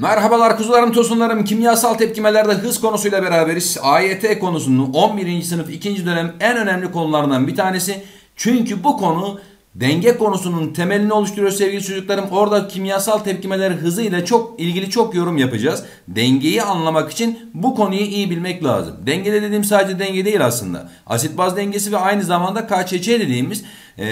Merhabalar kuzularım, tosunlarım. Kimyasal tepkimelerde hız konusuyla beraberiz. AYT konusunun 11. sınıf 2. dönem en önemli konularından bir tanesi. Çünkü bu konu denge konusunun temelini oluşturuyor sevgili çocuklarım. Orada kimyasal tepkimeler hızıyla çok ilgili çok yorum yapacağız. Dengeyi anlamak için bu konuyu iyi bilmek lazım. Denge dediğim sadece denge değil aslında. Asit baz dengesi ve aynı zamanda KÇÇ dediğimiz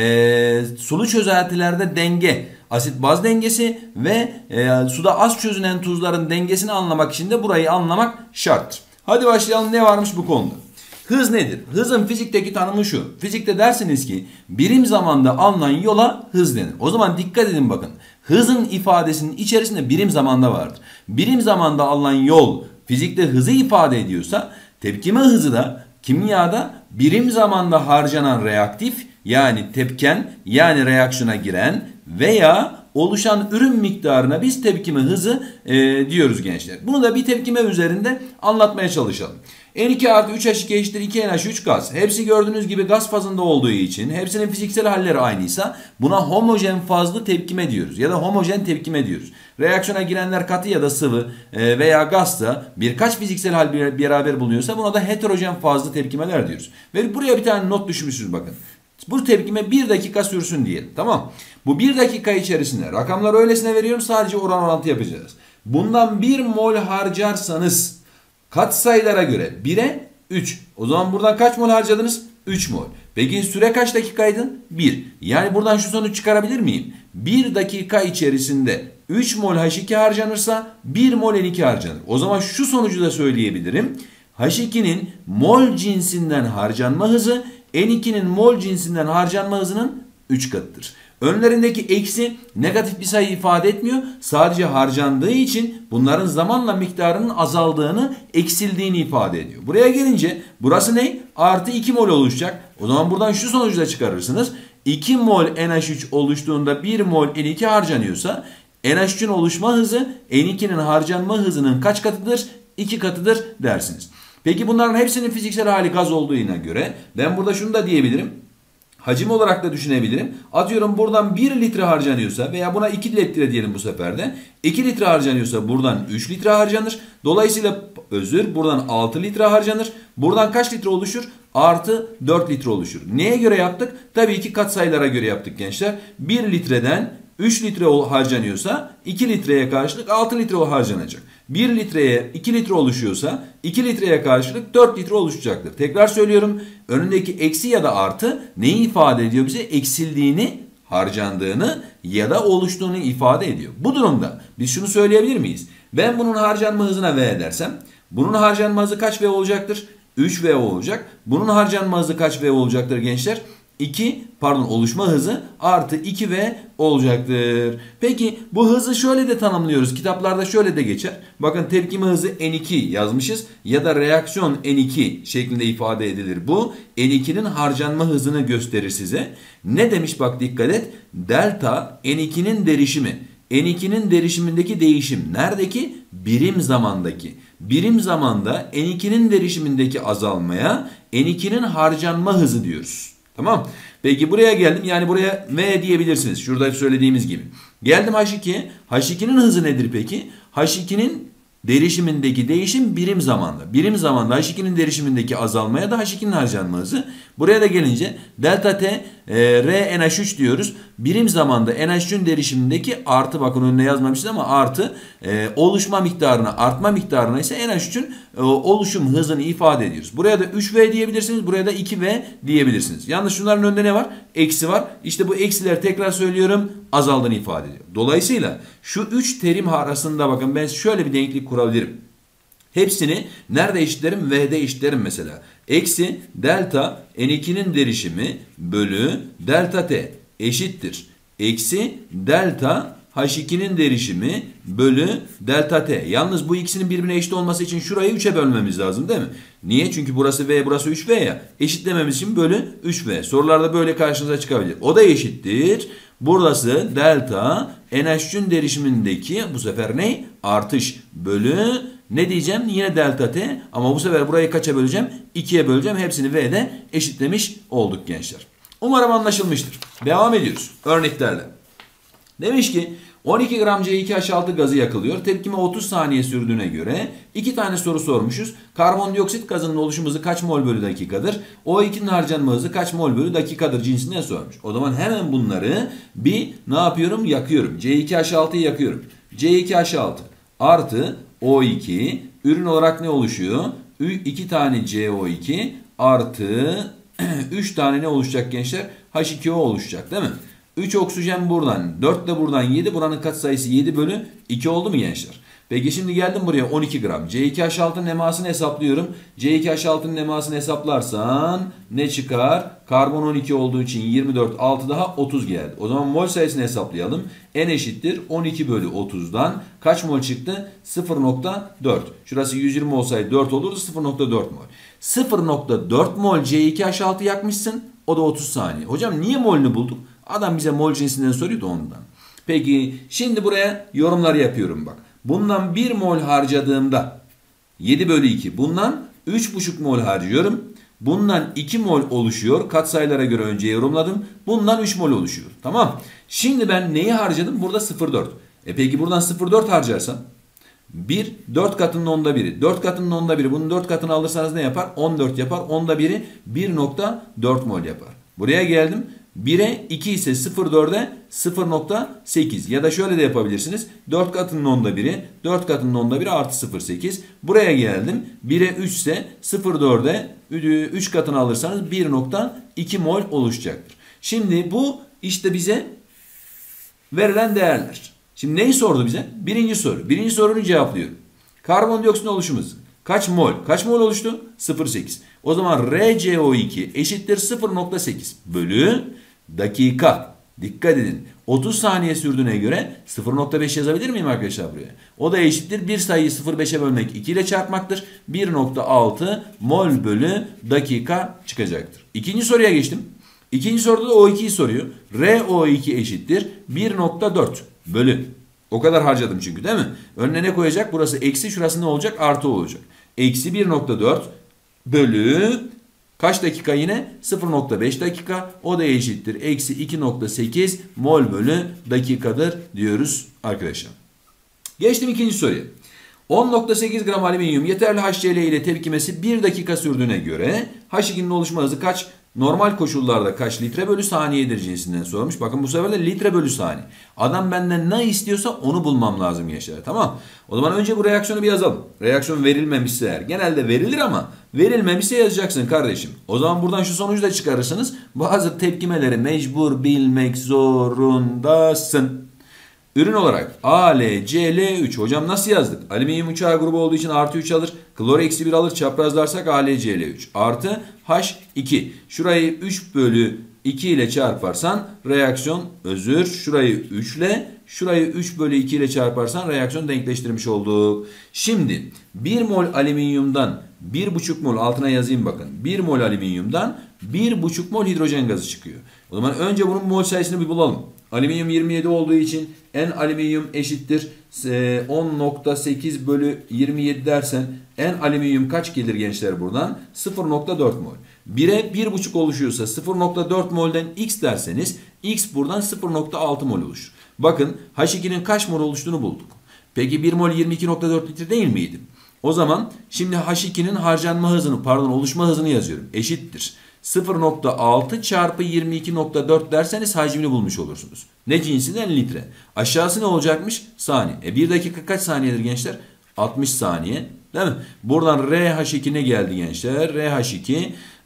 sulu çözeltilerde denge. Asit baz dengesi ve suda az çözünen tuzların dengesini anlamak için de burayı anlamak şart. Hadi başlayalım, ne varmış bu konuda? Hız nedir? Hızın fizikteki tanımı şu. Fizikte dersiniz ki birim zamanda alınan yola hız denir. O zaman dikkat edin bakın. Hızın ifadesinin içerisinde birim zamanda vardır. Birim zamanda alınan yol fizikte hızı ifade ediyorsa tepkime hızı da kimyada birim zamanda harcanan reaktif yani tepken yani reaksiyona giren veya oluşan ürün miktarına biz tepkime hızı diyoruz gençler. Bunu da bir tepkime üzerinde anlatmaya çalışalım. N2 artı 3H2 eşittir 2NH3 gaz. Hepsi gördüğünüz gibi gaz fazında olduğu için hepsinin fiziksel halleri aynıysa buna homojen fazlı tepkime diyoruz. Ya da homojen tepkime diyoruz. Reaksiyona girenler katı ya da sıvı veya gazsa birkaç fiziksel hal beraber bulunuyorsa buna da heterojen fazlı tepkimeler diyoruz. Ve buraya bir tane not düşmüşüz bakın. Bu tepkime 1 dakika sürsün diyelim. Tamam. Bu 1 dakika içerisinde rakamları öylesine veriyorum, sadece oran orantı yapacağız. Bundan 1 mol harcarsanız katsayılara göre 1'e 3. O zaman buradan kaç mol harcadınız? 3 mol. Peki süre kaç dakikaydı? 1. Yani buradan şu sonuç çıkarabilir miyim? 1 dakika içerisinde 3 mol H2 harcanırsa 1 mol N2 harcanır. O zaman şu sonucu da söyleyebilirim. H2'nin mol cinsinden harcanma hızı N2'nin mol cinsinden harcanma hızının 3 katıdır. Önlerindeki eksi negatif bir sayı ifade etmiyor. Sadece harcandığı için bunların zamanla miktarının azaldığını, eksildiğini ifade ediyor. Buraya gelince burası ne? Artı 2 mol oluşacak. O zaman buradan şu sonucu da çıkarırsınız. 2 mol NH3 oluştuğunda 1 mol N2 harcanıyorsa NH3'ün oluşma hızı N2'nin harcanma hızının kaç katıdır? 2 katıdır dersiniz. Peki bunların hepsinin fiziksel hali gaz olduğuna göre ben burada şunu da diyebilirim. Hacim olarak da düşünebilirim. Atıyorum buradan 1 litre harcanıyorsa veya buna 2 litre diyelim bu sefer de. 2 litre harcanıyorsa buradan 3 litre harcanır. Dolayısıyla buradan 6 litre harcanır. Buradan kaç litre oluşur? Artı 4 litre oluşur. Neye göre yaptık? Tabii ki katsayılara göre yaptık gençler. 1 litreden 3 litre harcanıyorsa 2 litreye karşılık 6 litre harcanacak. 1 litreye 2 litre oluşuyorsa 2 litreye karşılık 4 litre oluşacaktır. Tekrar söylüyorum. Önündeki eksi ya da artı neyi ifade ediyor bize? Eksildiğini, harcandığını ya da oluştuğunu ifade ediyor. Bu durumda biz şunu söyleyebilir miyiz? Ben bunun harcanma hızına V dersem bunun harcanma hızı kaç V olacaktır? 3V olacak. Bunun harcanma hızı kaç V olacaktır gençler? Oluşma hızı artı 2V olacaktır. Peki bu hızı şöyle de tanımlıyoruz. Kitaplarda şöyle de geçer. Bakın tepkime hızı N2 yazmışız. Ya da reaksiyon N2 şeklinde ifade edilir bu. N2'nin harcanma hızını gösterir size. Ne demiş bak dikkat et. Delta N2'nin derişimi. N2'nin derişimindeki değişim. Neredeki? Birim zamandaki. Birim zamanda N2'nin derişimindeki azalmaya N2'nin harcanma hızı diyoruz. Tamam. Peki buraya geldim. Yani buraya V diyebilirsiniz. Şurada söylediğimiz gibi. Geldim H2'ye. H2'nin hızı nedir peki? H2'nin derişimindeki değişim birim zamanda. Birim zamanda H2'nin derişimindeki azalmaya da H2'nin harcanma hızı. Buraya da gelince delta T R NH3 diyoruz. Birim zamanda NH3'ün derişimindeki artı, bakın önüne yazmamışız ama artı oluşma miktarına, artma miktarına ise NH3'ün oluşum hızını ifade ediyoruz. Buraya da 3V diyebilirsiniz. Buraya da 2V diyebilirsiniz. Yalnız şunların önünde ne var? Eksi var. İşte bu eksiler tekrar söylüyorum azaldığını ifade ediyor. Dolayısıyla şu 3 terim arasında bakın ben şöyle bir denklik kurabilirim. Hepsini nerede eşitlerim? V'de eşitlerim mesela. Eksi delta N2'nin derişimi bölü delta T eşittir. Eksi delta H2'nin derişimi bölü delta T. Yalnız bu ikisinin birbirine eşit olması için şurayı 3'e bölmemiz lazım değil mi? Niye? Çünkü burası V, burası 3V ya. Eşitlememiz için bölü 3V. Sorularda böyle karşınıza çıkabilir. O da eşittir. Burası delta NH3'ün derişimindeki bu sefer ne? Artış bölü ne diyeceğim? Yine delta T ama bu sefer burayı kaça böleceğim? 2'ye böleceğim. Hepsini V'de eşitlemiş olduk gençler. Umarım anlaşılmıştır. Devam ediyoruz örneklerle. Demiş ki 12 gram C2H6 gazı yakılıyor. Tepkime 30 saniye sürdüğüne göre 2 tane soru sormuşuz. Karbondioksit gazının oluşum hızı kaç mol bölü dakikadır? O2'nin harcanma hızı kaç mol bölü dakikadır cinsinden sormuş. O zaman hemen bunları bir ne yapıyorum? Yakıyorum. C2H6'yı yakıyorum. C2H6 artı O2 ürün olarak ne oluşuyor? 2 tane CO2 artı 3 tane ne oluşacak gençler? H2O oluşacak değil mi? 3 oksijen buradan, 4 de buradan 7. Buranın katsayısı 7 bölü 2 oldu mu gençler? Peki şimdi geldim buraya 12 gram. C2H6'nın emasını hesaplıyorum. C2H6'nın emasını hesaplarsan ne çıkar? Karbon 12 olduğu için 24, 6 daha 30 geldi. O zaman mol sayısını hesaplayalım. N eşittir 12 bölü 30'dan kaç mol çıktı? 0.4. Şurası 120 olsaydı 4 olurdu, 0.4 mol. 0.4 mol C2H6 yakmışsın. O da 30 saniye. Hocam niye molünü bulduk? Adam bize mol cinsinden soruyordu ondan. Peki şimdi buraya yorumlar yapıyorum bak. Bundan 1 mol harcadığımda 7 bölü 2. Bundan 3,5 mol harcıyorum. Bundan 2 mol oluşuyor. Katsayılara göre önce yorumladım. Bundan 3 mol oluşuyor. Tamam. Şimdi ben neyi harcadım? Burada 0,4. Peki buradan 0,4 harcarsam 1, 4 katının onda biri. 4 katının onda biri. Bunun 4 katını alırsanız ne yapar? 14 yapar. Onda biri 1.4 mol yapar. Buraya geldim. 1'e 2 ise 0,4'e 0.8 ya da şöyle de yapabilirsiniz. 4 katının onda biri, 4 katının onda biri artı 0.8. Buraya geldim. 1'e 3 ise 0,4'e 3 katını alırsanız 1.2 mol oluşacaktır. Şimdi bu işte bize verilen değerler. Şimdi neyi sordu bize? Birinci soru. Birinci sorunu cevaplıyorum. Karbondioksitin oluşum hızı. Kaç mol? Kaç mol oluştu? 0.8. O zaman RCO2 eşittir 0.8 bölü dakika. Dikkat edin. 30 saniye sürdüğüne göre 0.5 yazabilir miyim arkadaşlar buraya? O da eşittir. Bir sayıyı 0.5'e bölmek 2 ile çarpmaktır. 1.6 mol bölü dakika çıkacaktır. İkinci soruya geçtim. İkinci soruda da O2'yi soruyor. RO2 eşittir 1.4 bölü. O kadar harcadım çünkü değil mi? Önüne ne koyacak? Burası eksi, şurası ne olacak? Artı olacak. Eksi 1.4 bölü kaç dakika yine? 0.5 dakika. O da eşittir. Eksi 2.8 mol bölü dakikadır diyoruz arkadaşlar. Geçtim ikinci soruya. 10.8 gram alüminyum yeterli HCl ile tepkimesi 1 dakika sürdüğüne göre H2'nin oluşma hızı kaç? Normal koşullarda kaç litre bölü saniyedir cinsinden sormuş. Bakın bu sefer de litre bölü saniye. Adam benden ne istiyorsa onu bulmam lazım gençler. Tamam. O zaman önce bu reaksiyonu bir yazalım. Reaksiyon verilmemişse eğer. Genelde verilir ama verilmemişse yazacaksın kardeşim. O zaman buradan şu sonucu da çıkarırsınız. Bazı tepkimeleri mecbur bilmek zorundasın. Ürün olarak AlCl3. Hocam nasıl yazdık? Alüminyum 3A grubu olduğu için artı 3 alır. Klor eksi 1 alır. Çaprazlarsak AlCl3 artı H2. Şurayı 3 bölü 2 ile çarparsan reaksiyon şurayı 3 ile şurayı 3 bölü 2 ile çarparsan reaksiyon denkleştirmiş olduk. Şimdi 1 mol alüminyumdan 1,5 mol altına yazayım bakın. 1 mol alüminyumdan 1,5 mol hidrojen gazı çıkıyor. O zaman önce bunun mol sayısını bir bulalım. Alüminyum 27 olduğu için N alüminyum eşittir 10.8 bölü 27 dersen N alüminyum kaç gelir gençler buradan? 0.4 mol. 1'e 1,5 oluşuyorsa 0.4 mol'den X derseniz X buradan 0.6 mol oluşur. Bakın H2'nin kaç mol oluştuğunu bulduk. Peki 1 mol 22.4 litre değil miydi? O zaman şimdi H2'nin harcanma hızını oluşma hızını yazıyorum. Eşittir. 0.6 çarpı 22.4 derseniz hacmini bulmuş olursunuz. Ne cinsinden? Litre. Aşağısı ne olacakmış? Saniye. 1 dakika kaç saniyedir gençler? 60 saniye. Değil mi? Buradan RH2 ne geldi gençler? RH2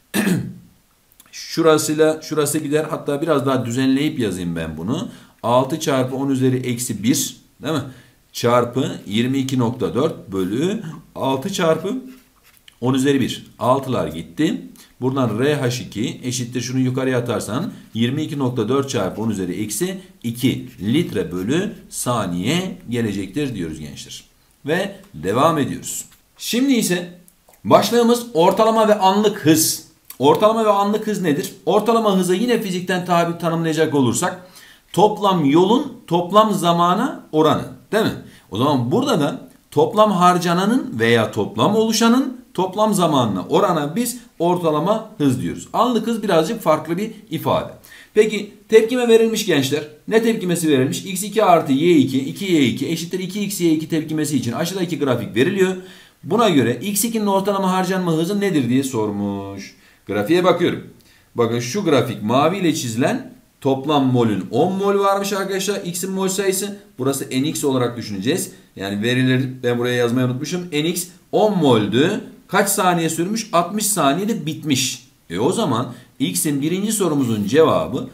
şurası gider. Hatta biraz daha düzenleyip yazayım ben bunu. 6 çarpı 10 üzeri eksi 1. Değil mi? Çarpı 22.4 bölü 6 çarpı 10 üzeri 1. 6'lar gitti. Buradan RH2 eşittir şunu yukarıya atarsan 22.4 çarpı 10 üzeri eksi 2 litre bölü saniye gelecektir diyoruz gençler. Ve devam ediyoruz. Şimdi ise başlığımız ortalama ve anlık hız. Ortalama ve anlık hız nedir? Ortalama hızı yine fizikten tanımlayacak olursak toplam yolun toplam zamana oranı. Değil mi? O zaman burada da toplam harcananın veya toplam oluşanın toplam zamanına, orana biz ortalama hız diyoruz. Anlık hız birazcık farklı bir ifade. Peki tepkime verilmiş gençler. Ne tepkimesi verilmiş? x2 artı y2, 2y2 eşittir 2xy2 tepkimesi için aşağıdaki grafik veriliyor. Buna göre x2'nin ortalama harcanma hızı nedir diye sormuş. Grafiğe bakıyorum. Bakın şu grafik mavi ile çizilen toplam molün 10 mol varmış arkadaşlar. X'in mol sayısı. Burası nx olarak düşüneceğiz. Yani verileri ben buraya yazmayı unutmuşum. Nx 10 moldü. Kaç saniye sürmüş? 60 saniyede bitmiş. O zaman x'in birinci sorumuzun cevabı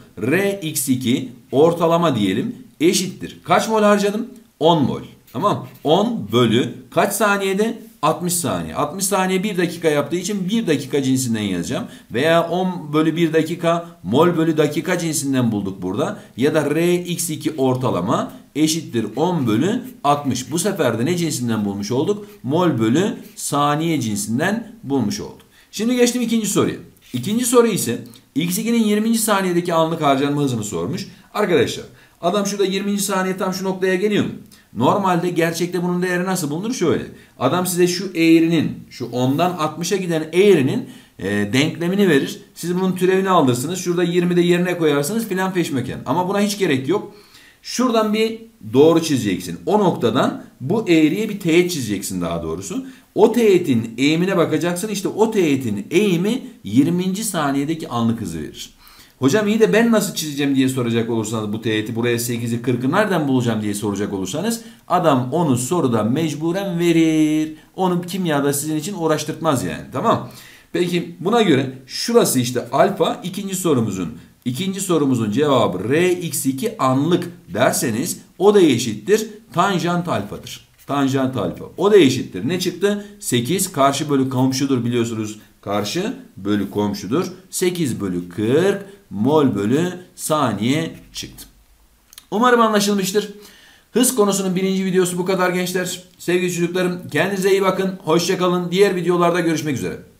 Rx2 ortalama diyelim eşittir. Kaç mol harcadım? 10 mol. Tamam. 10 bölü kaç saniyede? 60 saniye. 60 saniye 1 dakika yaptığı için 1 dakika cinsinden yazacağım. Veya 10 bölü 1 dakika mol bölü dakika cinsinden bulduk burada. Ya da Rx2 ortalama eşittir 10 bölü 60. Bu sefer de ne cinsinden bulmuş olduk? Mol bölü saniye cinsinden bulmuş olduk. Şimdi geçtim ikinci soruya. İkinci soru ise x2'nin 20. saniyedeki anlık harcanma hızını sormuş. Arkadaşlar adam şurada 20. saniye tam şu noktaya geliyor mu? Normalde gerçekte bunun değeri nasıl bulunur? Şöyle. Adam size şu eğrinin, şu 10'dan 60'a giden eğrinin denklemini verir. Siz bunun türevini alırsınız. Şurada 20'de yerine koyarsınız filan peşmeken. Ama buna hiç gerek yok. Şuradan bir doğru çizeceksin. O noktadan bu eğriye bir teğet çizeceksin daha doğrusu. O teğetin eğimine bakacaksın. İşte o teğetin eğimi 20. saniyedeki anlık hızı verir. Hocam iyi de ben nasıl çizeceğim diye soracak olursanız bu teğeti buraya 8'i 40'ı nereden bulacağım diye soracak olursanız adam onu soruda mecburen verir. Onu kimyada sizin için uğraştırtmaz yani, tamam. Peki buna göre şurası işte alfa ikinci sorumuzun cevabı Rx2 anlık derseniz o da eşittir tanjant alfadır. Tanjant alfa. O da eşittir. Ne çıktı? 8 karşı bölü komşudur biliyorsunuz. Karşı bölü komşudur. 8 bölü 40 mol bölü saniye çıktı. Umarım anlaşılmıştır. Hız konusunun birinci videosu bu kadar gençler. Sevgili çocuklarım kendinize iyi bakın. Hoşça kalın. Diğer videolarda görüşmek üzere.